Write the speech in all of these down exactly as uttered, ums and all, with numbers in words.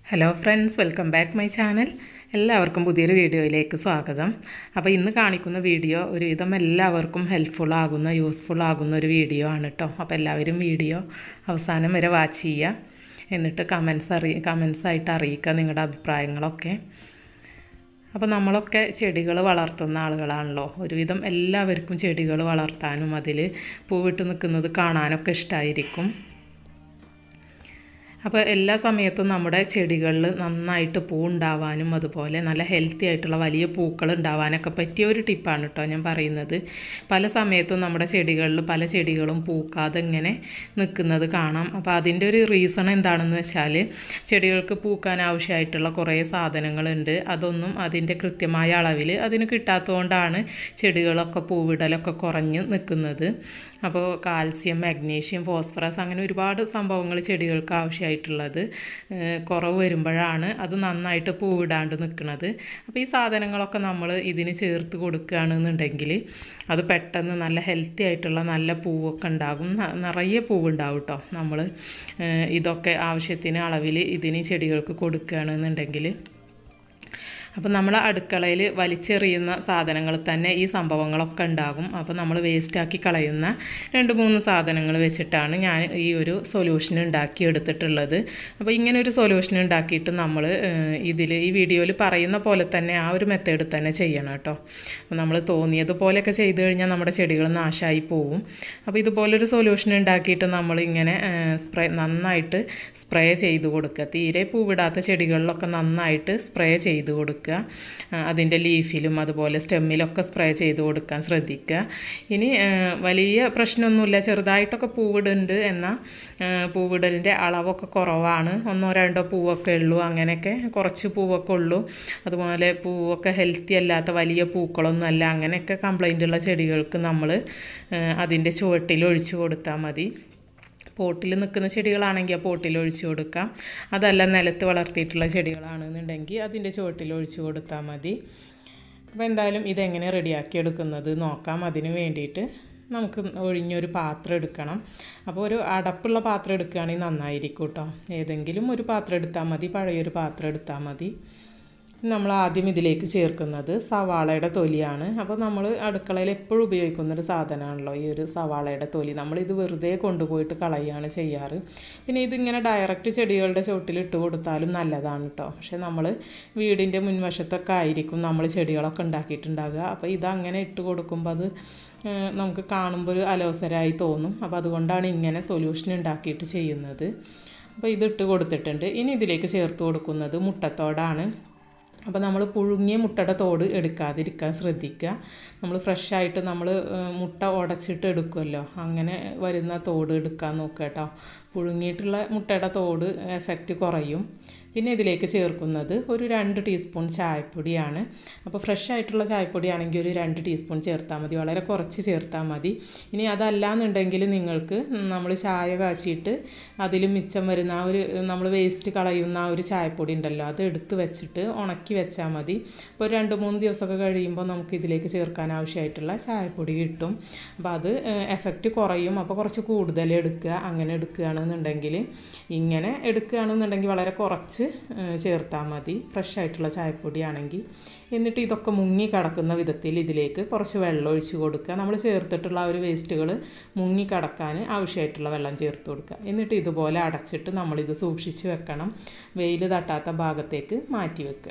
Hello friends, welcome back my channel. എല്ലാവർക്കും പുതിയൊരു വീഡിയോയിലേക്ക് സ്വാഗതം. അപ്പോൾ ഇന്ന് കാണിക്കുന്ന വീഡിയോ ഒരുവിധം എല്ലാവർക്കും ഹെൽപ്ഫുൾ ആകുന്ന യൂസ്ഫുൾ ആകുന്ന ഒരു വീഡിയോ ആണ് കേട്ടോ. അപ്പോൾ എല്ലാവരും വീഡിയോ അവസാനം വരെ വാച്ച് ചെയ്യുക. എന്നിട്ട് കമൻസ് അറി കമൻസ് ആയിട്ട് അറിയിക്കുക നിങ്ങളുടെ അഭിപ്രായങ്ങളൊക്കെ. അപ്പോൾ നമ്മളൊക്കെ ചെടികൾ വളർത്തുന്ന ആളുകളാണല്ലോ. ഒരുവിധം എല്ലാവർക്കും ചെടികൾ വളർത്താനും അതിൽ പൂവിട്ട് നിൽക്കുന്നത് കാണാനൊക്കെ ഇഷ്ടമായിരിക്കും. അപ്പോൾ എല്ലാ സമയത്തും നമ്മുടെ ചെടികളിൽ നന്നായിട്ട് പൂ ഉണ്ടാവാനും അതുപോലെ നല്ല ഹെൽത്തി ആയിട്ടുള്ള വലിയ പൂക്കൾ ഉണ്ടാവാനൊക്കെ പറ്റിയ ഒരു ടിപ്പാണ് കേട്ടോ ഞാൻ പറയുന്നത്. പല സമയത്തും നമ്മുടെ ചെടികളിൽ പല ചെടികളും പൂക്കാതെ ഇങ്ങനെ നിൽക്കുന്നത് കാണാം. അപ്പോൾ അതിൻ്റെ ഒരു റീസൺ എന്താണെന്ന് വെച്ചാൽ ചെടികൾക്ക് പൂക്കാൻ ആവശ്യമായിട്ടുള്ള കുറേ സാധനങ്ങളുണ്ട്. അതൊന്നും അതിൻ്റെ കൃത്യമായ അളവിൽ അതിന് കിട്ടാത്തതുകൊണ്ടാണ് ചെടികളൊക്കെ പൂവിടലൊക്കെ കുറഞ്ഞ് നിൽക്കുന്നത്. അപ്പോൾ കാൽസ്യം, മാഗ്നീഷ്യം, ഫോസ്ഫറസ് അങ്ങനെ ഒരുപാട് സംഭവങ്ങൾ ചെടികൾക്ക് ആവശ്യമായിട്ടുള്ളത് കുറവ് വരുമ്പോഴാണ് അത് നന്നായിട്ട് പൂവിടാണ്ട് നിൽക്കുന്നത്. അപ്പോൾ ഈ സാധനങ്ങളൊക്കെ നമ്മൾ ഇതിന് ചേർത്ത് കൊടുക്കുകയാണെന്നുണ്ടെങ്കിൽ അത് പെട്ടെന്ന് നല്ല ഹെൽത്തി ആയിട്ടുള്ള നല്ല പൂവൊക്കെ ഉണ്ടാകും. നിറയെ പൂവുണ്ടാവും കേട്ടോ. നമ്മൾ ഇതൊക്കെ ആവശ്യത്തിന് അളവിൽ ഇതിന് ചെടികൾക്ക് കൊടുക്കുകയാണെന്നുണ്ടെങ്കിൽ. അപ്പോൾ നമ്മൾ അടുക്കളയിൽ വലിച്ചെറിയുന്ന സാധനങ്ങൾ തന്നെ ഈ സംഭവങ്ങളൊക്കെ ഉണ്ടാകും. അപ്പോൾ നമ്മൾ വേസ്റ്റാക്കി കളയുന്ന രണ്ട് മൂന്ന് സാധനങ്ങൾ വെച്ചിട്ടാണ് ഞാൻ ഈ ഒരു സൊല്യൂഷൻ ഉണ്ടാക്കി എടുത്തിട്ടുള്ളത്. അപ്പോൾ ഇങ്ങനെ ഒരു സൊല്യൂഷൻ ഉണ്ടാക്കിയിട്ട് നമ്മൾ ഇതിൽ ഈ വീഡിയോയിൽ പറയുന്ന പോലെ തന്നെ ആ ഒരു മെത്തേഡ് തന്നെ ചെയ്യണം കേട്ടോ. അപ്പോൾ നമ്മൾ തോന്നിയതുപോലെയൊക്കെ ചെയ്ത് കഴിഞ്ഞാൽ നമ്മുടെ ചെടികൾ നാശമായി പോവും. അപ്പോൾ ഇതുപോലൊരു സൊല്യൂഷൻ ഉണ്ടാക്കിയിട്ട് നമ്മളിങ്ങനെ സ്പ്രേ നന്നായിട്ട് സ്പ്രേ ചെയ്ത് കൊടുക്കുക. തീരെ പൂവിടാത്ത ചെടികളിലൊക്കെ നന്നായിട്ട് സ്പ്രേ ചെയ്ത് കൊടുക്കുക. അതിൻ്റെ ലീഫിലും അതുപോലെ സ്റ്റെമ്മിലൊക്കെ സ്പ്രേ ചെയ്ത് കൊടുക്കാൻ ശ്രദ്ധിക്കുക. ഇനി വലിയ പ്രശ്നമൊന്നുമില്ല, ചെറുതായിട്ടൊക്കെ പൂവിടുന്നുണ്ട്, എന്നാൽ പൂവിടലിൻ്റെ അളവൊക്കെ കുറവാണ്, ഒന്നോ രണ്ടോ പൂവൊക്കെ ഉള്ളൂ, അങ്ങനെയൊക്കെ കുറച്ച് പൂവൊക്കെ ഉള്ളൂ, അതുപോലെ പൂവൊക്കെ ഹെൽത്തി അല്ലാത്ത വലിയ പൂക്കളൊന്നും അല്ല, അങ്ങനെയൊക്കെ കംപ്ലൈൻ്റ് ഉള്ള ചെടികൾക്ക് നമ്മൾ അതിൻ്റെ ചുവട്ടിൽ ഒഴിച്ചു കൊടുത്താൽ മതി. പോട്ടിൽ നിൽക്കുന്ന ചെടികളാണെങ്കിൽ ആ പോട്ടിൽ ഒഴിച്ചു കൊടുക്കാം. അതല്ല നിലത്ത് വളർത്തിയിട്ടുള്ള ചെടികളാണെന്നുണ്ടെങ്കിൽ അതിൻ്റെ ചുവട്ടിൽ ഒഴിച്ചു കൊടുത്താൽ മതി. അപ്പോൾ എന്തായാലും ഇതെങ്ങനെ റെഡിയാക്കി എടുക്കുന്നത് നോക്കാം. അതിന് വേണ്ടിയിട്ട് നമുക്ക് ഒഴിഞ്ഞൊരു പാത്രം എടുക്കണം. അപ്പോൾ ഒരു അടപ്പുള്ള പാത്രം എടുക്കുകയാണെങ്കിൽ നന്നായിരിക്കും കേട്ടോ. ഏതെങ്കിലും ഒരു പാത്രം എടുത്താൽ മതി, പഴയൊരു പാത്രം എടുത്താൽ മതി. നമ്മൾ ആദ്യം ഇതിലേക്ക് ചേർക്കുന്നത് സവാളയുടെ തൊലിയാണ്. അപ്പോൾ നമ്മൾ അടുക്കളയിൽ എപ്പോഴും ഉപയോഗിക്കുന്നൊരു സാധനമാണല്ലോ ഈ ഒരു സവാളയുടെ തൊലി. നമ്മളിത് വെറുതെ കൊണ്ടുപോയിട്ട് കളയുകയാണ് ചെയ്യാറ്. പിന്നെ ഇതിങ്ങനെ ഡയറക്റ്റ് ചെടികളുടെ ചുവട്ടിൽ ഇട്ട് കൊടുത്താലും നല്ലതാണ് കേട്ടോ. പക്ഷേ നമ്മൾ വീടിൻ്റെ മുൻവശത്തൊക്കെ ആയിരിക്കും നമ്മൾ ചെടികളൊക്കെ ഉണ്ടാക്കിയിട്ടുണ്ടാകുക. അപ്പോൾ ഇതങ്ങനെ ഇട്ട് കൊടുക്കുമ്പോൾ അത് നമുക്ക് കാണുമ്പോൾ ഒരു അലോസരമായി തോന്നും. അപ്പോൾ അതുകൊണ്ടാണ് ഇങ്ങനെ സൊല്യൂഷൻ ഉണ്ടാക്കിയിട്ട് ചെയ്യുന്നത്. അപ്പോൾ ഇതിട്ട് കൊടുത്തിട്ടുണ്ട്. ഇനി ഇതിലേക്ക് ചേർത്ത് കൊടുക്കുന്നത് മുട്ടത്തോടാണ്. അപ്പോൾ നമ്മൾ പുഴുങ്ങിയ മുട്ടയുടെ തോട് എടുക്കാതിരിക്കാൻ ശ്രദ്ധിക്കുക. നമ്മൾ ഫ്രഷായിട്ട് നമ്മൾ മുട്ട ഉടച്ചിട്ട് എടുക്കുമല്ലോ, അങ്ങനെ വരുന്ന തോട് എടുക്കാൻ നോക്കുക കേട്ടോ. പുഴുങ്ങിയിട്ടുള്ള മുട്ടയുടെ തോട് എഫക്റ്റ് കുറയും. പിന്നെ ഇതിലേക്ക് ചേർക്കുന്നത് ഒരു രണ്ട് ടീസ്പൂൺ ചായപ്പൊടിയാണ്. അപ്പോൾ ഫ്രഷ് ആയിട്ടുള്ള ചായപ്പൊടി ആണെങ്കിൽ ഒരു രണ്ട് ടീസ്പൂൺ ചേർത്താൽ മതി, വളരെ കുറച്ച് ചേർത്താൽ മതി. ഇനി അതല്ലാന്നുണ്ടെങ്കിൽ നിങ്ങൾക്ക് നമ്മൾ ചായ കാച്ചിയിട്ട് അതിൽ മിച്ചം വരുന്ന ആ ഒരു നമ്മൾ വേസ്റ്റ് കളയുന്ന ആ ഒരു ചായപ്പൊടി ഉണ്ടല്ലോ, അത് എടുത്ത് വെച്ചിട്ട് ഉണക്കി വെച്ചാൽ മതി. അപ്പോൾ രണ്ട് മൂന്ന് ദിവസമൊക്കെ കഴിയുമ്പോൾ നമുക്ക് ഇതിലേക്ക് ചേർക്കാൻ ആവശ്യമായിട്ടുള്ള ചായപ്പൊടി കിട്ടും. അപ്പോൾ അത് എഫക്റ്റ് കുറയും. അപ്പോൾ കുറച്ച് കൂടുതൽ എടുക്കുക. അങ്ങനെ എടുക്കുകയാണെന്നുണ്ടെങ്കിൽ ഇങ്ങനെ എടുക്കുകയാണെന്നുണ്ടെങ്കിൽ വളരെ കുറച്ച് ചേർത്താൽ മതി, ഫ്രഷ് ആയിട്ടുള്ള ചായപ്പൊടി ആണെങ്കിൽ. എന്നിട്ട് ഇതൊക്കെ മുങ്ങി കിടക്കുന്ന വിധത്തിൽ ഇതിലേക്ക് കുറച്ച് വെള്ളം ഒഴിച്ച് കൊടുക്കുക. നമ്മൾ ചേർത്തിട്ടുള്ള ആ ഒരു വേസ്റ്റുകൾ മുങ്ങി കിടക്കാൻ ആവശ്യമായിട്ടുള്ള വെള്ളം ചേർത്ത് കൊടുക്കുക. എന്നിട്ട് ഇതുപോലെ അടച്ചിട്ട് നമ്മളിത് സൂക്ഷിച്ച് വെക്കണം. വെയിൽ തട്ടാത്ത ഭാഗത്തേക്ക് മാറ്റി വെക്കുക.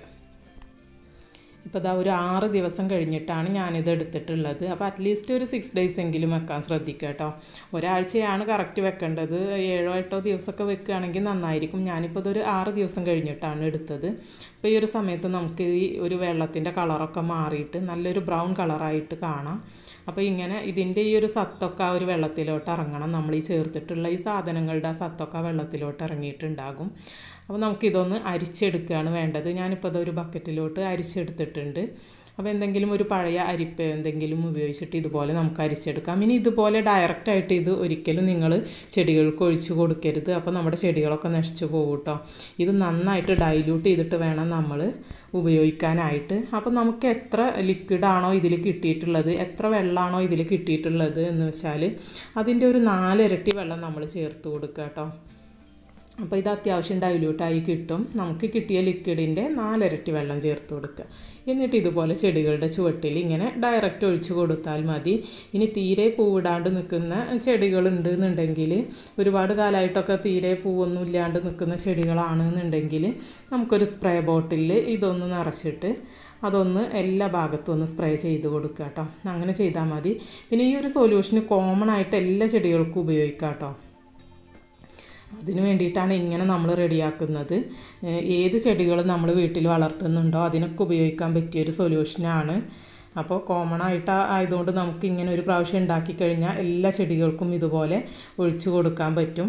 ഇപ്പോൾ ഇതാ ഒരു ആറ് ദിവസം കഴിഞ്ഞിട്ടാണ് ഞാനിത് എടുത്തിട്ടുള്ളത്. അപ്പോൾ അറ്റ്ലീസ്റ്റ് ഒരു സിക്സ് ഡേയ്സ് എങ്കിലും വെക്കാൻ ശ്രദ്ധിക്കുക കേട്ടോ. ഒരാഴ്ചയാണ് കറക്റ്റ് വെക്കേണ്ടത്. ഏഴോ എട്ടോ ദിവസമൊക്കെ വെക്കുകയാണെങ്കിൽ നന്നായിരിക്കും. ഞാനിപ്പോൾ ഇതൊരു ആറ് ദിവസം കഴിഞ്ഞിട്ടാണ് എടുത്തത്. അപ്പോൾ ഈ ഒരു സമയത്ത് നമുക്ക് ഈ ഒരു വെള്ളത്തിൻ്റെ കളറൊക്കെ മാറിയിട്ട് നല്ലൊരു ബ്രൗൺ കളറായിട്ട് കാണാം. അപ്പോൾ ഇങ്ങനെ ഇതിൻ്റെ ഈ ഒരു സത്തൊക്കെ ആ ഒരു വെള്ളത്തിലോട്ട് ഇറങ്ങണം. നമ്മൾ ഈ ചേർത്തിട്ടുള്ള ഈ സാധനങ്ങളുടെ ആ സത്തൊക്കെ ആ വെള്ളത്തിലോട്ട് ഇറങ്ങിയിട്ടുണ്ടാകും. അപ്പോൾ നമുക്കിതൊന്ന് അരിച്ചെടുക്കുകയാണ് വേണ്ടത്. ഞാനിപ്പോൾ അതൊരു ബക്കറ്റിലോട്ട് അരിച്ചെടുത്തിട്ടുണ്ട്. അപ്പോൾ എന്തെങ്കിലും ഒരു പഴയ അരിപ്പ് എന്തെങ്കിലും ഉപയോഗിച്ചിട്ട് ഇതുപോലെ നമുക്ക് അരിച്ചെടുക്കാം. ഇനി ഇതുപോലെ ഡയറക്റ്റായിട്ട് ഇത് ഒരിക്കലും നിങ്ങൾ ചെടികൾക്ക് ഒഴിച്ചു കൊടുക്കരുത്. അപ്പോൾ നമ്മുടെ ചെടികളൊക്കെ നശിച്ചു പോകും കേട്ടോ. ഇത് നന്നായിട്ട് ഡൈല്യൂട്ട് ചെയ്തിട്ട് വേണം നമ്മൾ ഉപയോഗിക്കാനായിട്ട്. അപ്പോൾ നമുക്ക് എത്ര ലിക്വിഡാണോ ഇതിൽ കിട്ടിയിട്ടുള്ളത്, എത്ര വെള്ളമാണോ ഇതിൽ കിട്ടിയിട്ടുള്ളത് എന്ന് വെച്ചാൽ അതിൻ്റെ ഒരു നാലിരട്ടി വെള്ളം നമ്മൾ ചേർത്ത് കൊടുക്കുക കേട്ടോ. അപ്പോൾ ഇത് അത്യാവശ്യം ഡൈല്യൂട്ടായി കിട്ടും. നമുക്ക് കിട്ടിയ ലിക്വിഡിൻ്റെ നാലിരട്ടി വെള്ളം ചേർത്ത് കൊടുക്കുക. എന്നിട്ട് ഇതുപോലെ ചെടികളുടെ ചുവട്ടിൽ ഇങ്ങനെ ഡയറക്റ്റ് ഒഴിച്ചു കൊടുത്താൽ മതി. ഇനി തീരെ പൂവിടാണ്ട് നിൽക്കുന്ന ചെടികളുണ്ട് എന്നുണ്ടെങ്കിൽ, ഒരുപാട് കാലമായിട്ടൊക്കെ തീരെ പൂവൊന്നും ഇല്ലാണ്ട് നിൽക്കുന്ന ചെടികളാണെന്നുണ്ടെങ്കിൽ നമുക്കൊരു സ്പ്രേ ബോട്ടിലിൽ ഇതൊന്ന് നിറച്ചിട്ട് അതൊന്ന് എല്ലാ ഭാഗത്തും ഒന്ന് സ്പ്രേ ചെയ്ത് കൊടുക്കുക കേട്ടോ. അങ്ങനെ ചെയ്താൽ മതി. പിന്നെ ഈ ഒരു സൊല്യൂഷന് കോമൺ ആയിട്ട് എല്ലാ ചെടികൾക്കും ഉപയോഗിക്കാം കേട്ടോ. അതിന് വേണ്ടിയിട്ടാണ് ഇങ്ങനെ നമ്മൾ റെഡിയാക്കുന്നത്. ഏത് ചെടികൾ നമ്മൾ വീട്ടിൽ വളർത്തുന്നുണ്ടോ അതിനൊക്കെ ഉപയോഗിക്കാൻ പറ്റിയൊരു സൊല്യൂഷനാണ്. അപ്പോൾ കോമൺ ആയിട്ട് ആയതുകൊണ്ട് നമുക്ക് ഇങ്ങനെ ഒരു പ്രാവശ്യം ഉണ്ടാക്കി കഴിഞ്ഞാൽ എല്ലാ ചെടികൾക്കും ഇതുപോലെ ഒഴിച്ചു കൊടുക്കാൻ പറ്റും.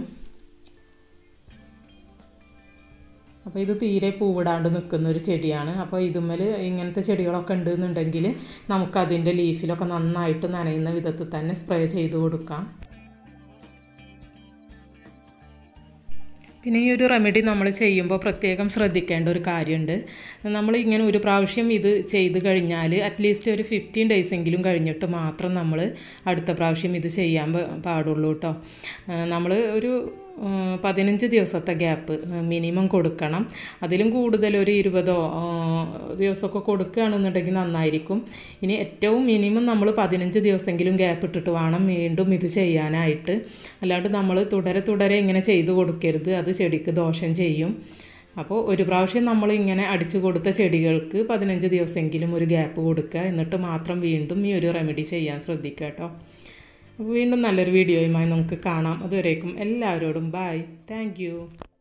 അപ്പോൾ ഇത് തീരെ പൂവിടാണ്ട് നിൽക്കുന്ന ഒരു ചെടിയാണ്. അപ്പോൾ ഇതുമ്മൽ ഇങ്ങനത്തെ ചെടികളൊക്കെ ഉണ്ടെന്നുണ്ടെങ്കിൽ നമുക്കതിൻ്റെ ലീഫിലൊക്കെ നന്നായിട്ട് നനയുന്ന വിധത്തിൽ തന്നെ സ്പ്രേ ചെയ്ത് കൊടുക്കാം. പിന്നെ ഈ ഒരു റെമഡി നമ്മൾ ചെയ്യുമ്പോൾ പ്രത്യേകം ശ്രദ്ധിക്കേണ്ട ഒരു കാര്യമുണ്ട്. നമ്മൾ ഇങ്ങനെ ഒരു പ്രാവശ്യം ഇത് ചെയ്ത് കഴിഞ്ഞാൽ അറ്റ്ലീസ്റ്റ് ഒരു ഫിഫ്റ്റീൻ ഡേയ്സ് എങ്കിലും കഴിഞ്ഞിട്ട് മാത്രം നമ്മൾ അടുത്ത പ്രാവശ്യം ഇത് ചെയ്യാൻ പാടുള്ളൂ കേട്ടോ. നമ്മൾ ഒരു പതിനഞ്ച് ദിവസത്തെ ഗ്യാപ്പ് മിനിമം കൊടുക്കണം. അതിലും കൂടുതൽ ഒരു ഇരുപതോ ദിവസമൊക്കെ കൊടുക്കുകയാണെന്നുണ്ടെങ്കിൽ നന്നായിരിക്കും. ഇനി ഏറ്റവും മിനിമം നമ്മൾ പതിനഞ്ച് ദിവസമെങ്കിലും ഗ്യാപ്പ് ഇട്ടിട്ട് വേണം വീണ്ടും ഇത് ചെയ്യാനായിട്ട്. അല്ലാണ്ട് നമ്മൾ തുടരെ തുടരെ ഇങ്ങനെ ചെയ്ത് കൊടുക്കരുത്, അത് ചെടിക്ക് ദോഷം ചെയ്യും. അപ്പോൾ ഒരു പ്രാവശ്യം നമ്മൾ ഇങ്ങനെ അടിച്ചു കൊടുത്ത ചെടികൾക്ക് പതിനഞ്ച് ദിവസമെങ്കിലും ഒരു ഗ്യാപ്പ് കൊടുക്കുക. എന്നിട്ട് മാത്രം വീണ്ടും ഈ ഒരു റെമഡി ചെയ്യാൻ ശ്രദ്ധിക്കുക കേട്ടോ. അപ്പോൾ വീണ്ടും നല്ലൊരു വീഡിയോയുമായി നമുക്ക് കാണാം. അതുവരേക്കും എല്ലാവരോടും ബായ്. Thank you.